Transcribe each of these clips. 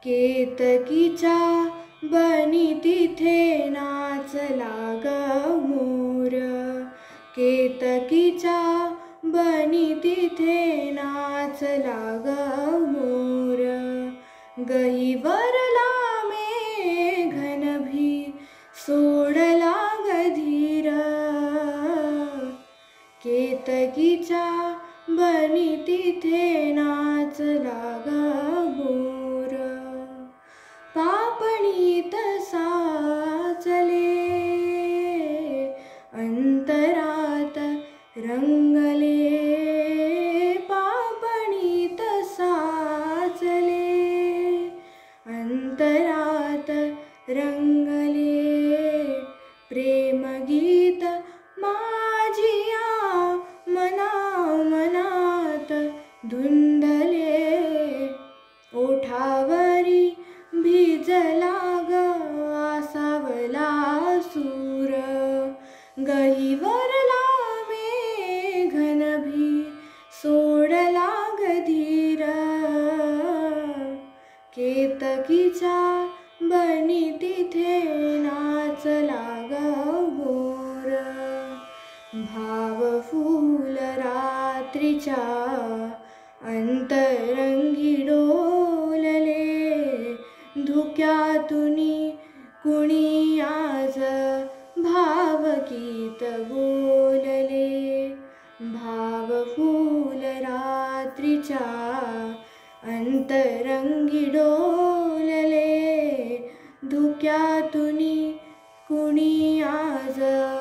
केतकीच्या बनी तिथे नाचला ग मोर. केतकीच्या बनी तिथे नाचला ग मोर. गहिवरला मेघनभी सोडला ग धीर. केतकीच्या बनी तिथे नाचला ग मोर. पापणीत साचले अंतरात रंगले. पापणीत साचले अंतरात रंगले. प्रेमगीत माझिया मना मनात धुंदले. ओठावरी भिजला ग आसावला सूर. गहिवरला मेघनभी सोडला ग धीर. केतकीच्या बनी तिथे नाचला ग मोर. भाव फूल रात्रीच्या अंतरंगी डोलले. धुक्यातुनी कुणी आज भावगीत बोलले. भाव फूल रात्रीच्या अंतरंगी डोलले. धुक्यातुनी कुणी आज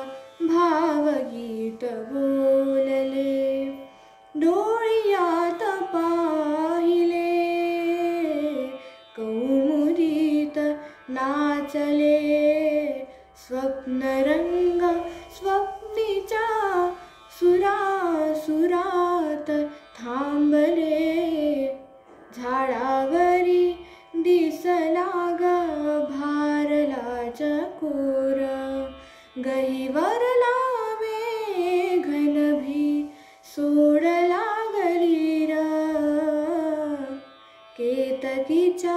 भावगीत बोलले. डोळ्यात पाहिले कौमुदीत नाचले. स्वप्नरंग स्वप्नीच्या सुरात थांबले. झाडावरी दिसला ग भारला चकोर. गहिवरला मेघनभी सोडला ग धीर. केतकीच्या